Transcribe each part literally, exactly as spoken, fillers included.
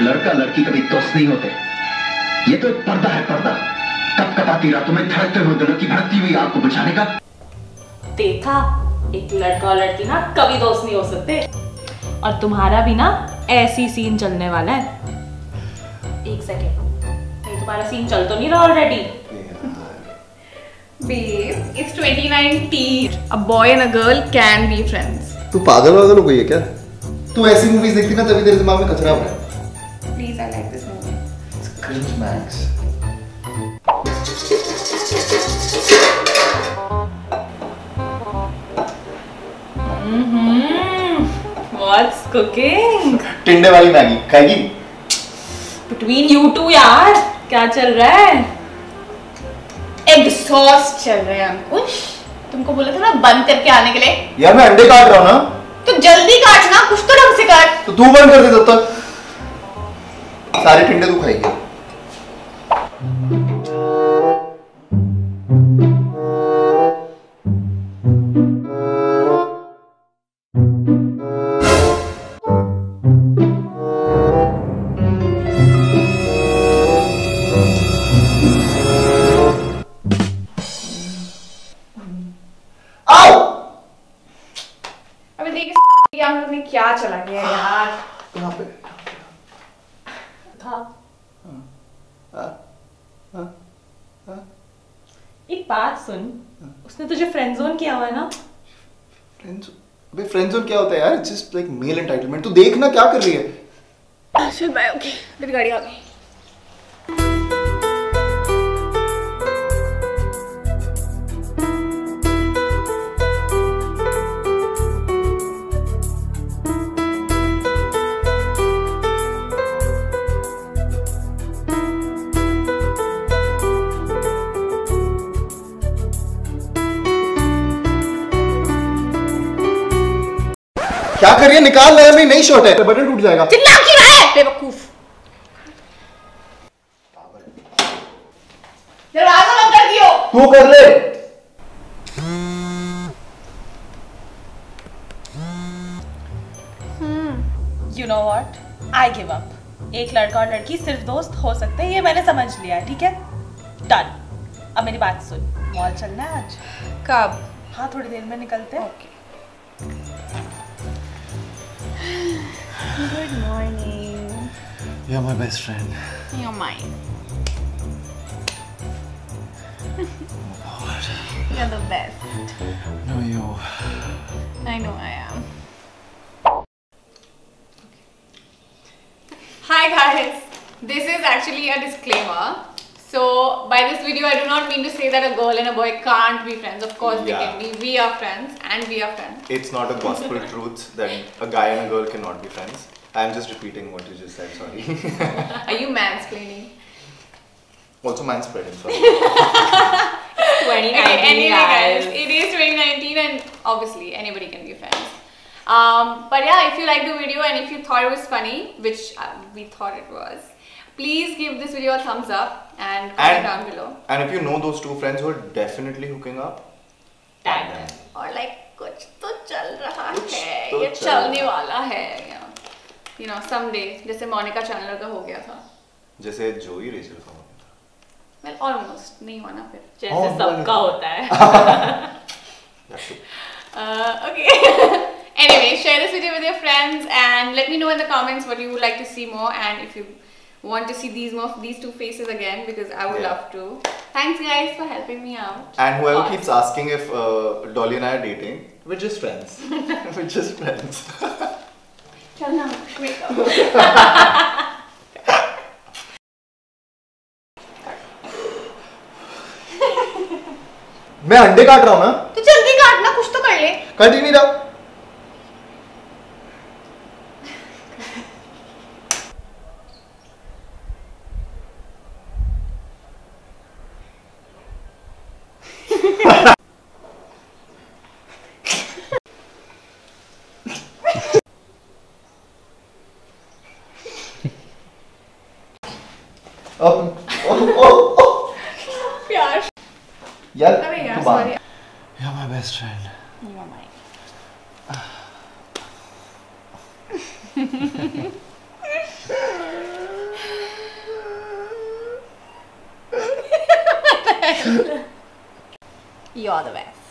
लड़का लड़की कभी दोस्त नहीं होते, ये तो एक पर्दा है, पर्दा। कब कपाती रातों में धड़कते हुए दिलों की भड़कती हुई आग को बुझाने का। देखा, एक लड़का और लड़की ना कभी दोस्त नहीं हो सकते। और तुम्हारा भी ना ऐसी सीन चलने वाला है। एक सेकेंड, ये तुम्हारा सीन चल तो नहीं रहा already? Babe, it's twenty nineteen. A boy and a girl can be friends. तू पागल वागल हो गई है क्या? तू ऐसी मूवीज देखती ना तभी तेरे दिमाग में कचरा भरा है। Please, I like this movie. It's cringe max. Hmm, what's cooking? टिंडे वाली मैगी खाएगी? Between you two यार, क्या चल रहा है? Exhaust चल रहे हैं अंकुश। तुमको बोला था ना बंद करके आने के लिए। यार मैं अंडे काट रहा हूँ ना। तो जल्दी काटना, कुछ तो ढंग से काट। तो तू बंद कर दे तब तक। सारे टिंडे तू खाएगी। में क्या चला गया यार? यहाँ पे था। एक बात सुन, उसने तुझे फ्रेंड जोन किया हुआ है ना? फ्रेंड अबे फ्रेंड जोन क्या होता है यार? It's just like male entitlement. तू देखना क्या कर रही है। चल बाय। ओके, मेरी गाड़ी आ गई। क्या कर रही है? निकाल ले, मेरी नई शर्ट है, बटन टूट जाएगा। चिल्ला क्यों रहा है बेवकूफ? दरवाजा बंद कर दियो। तू कर ले। You know what? I give up. एक लड़का और लड़की सिर्फ दोस्त हो सकते हैं, ये मैंने समझ लिया, ठीक है? डन। अब मेरी बात सुन, मॉल चलना है आज? कब? हाँ, थोड़ी देर में निकलते हैं। Okay. Good morning. You're my best friend. You're mine. Oh God. You're the best. No, you. I know I am. Hi guys. This is actually a disclaimer. So by this video I do not mean to say that a girl and a boy can't be friends. Of course they Yeah. can be. We are friends and we are friends. It's not a gospel truth that a guy and a girl cannot be friends. I'm just repeating what you just said, sorry. Are you mansplaining? Also manspreading, sorry. twenty nineteen, Okay, anyway guys. guys, it is twenty nineteen and obviously anybody can be friends. Um, but yeah, if you liked the video and if you thought it was funny, which uh, we thought it was, please give this video a thumbs up and comment And- down below. And if you know those two friends who are definitely hooking up, Tag them. Or like कुछ तो चल रहा कुछ है, तो ये चल चलने रहा। वाला है, you know, you know, someday जैसे मोनिका चैनलर का हो गया था. जैसे जोई रेचल का होता था। Well, almost नहीं हुआ ना फिर. जैसे Oh, सबका well. होता है। That's it. Uh, okay. Anyway, share this video with your friends and let me know in the comments what you would like to see more and if you want to see these more these two faces again because I would Yeah. love to. Thanks guys for helping me out. And whoever Awesome. keeps asking if uh, Dolly and I are dating, we're just friends. We're just friends. चल ना कुछ make मैं अंडे काट रहा हूँ ना। तो जल्दी काटना, कुछ तो कर ले। कट ही नहीं रहा। अब ओ ओ ओ प्यार। यार अरे यार तू बात- sorry. You're my best friend. You're mine. You're the best.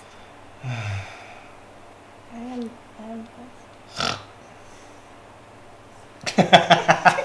I am, I am best.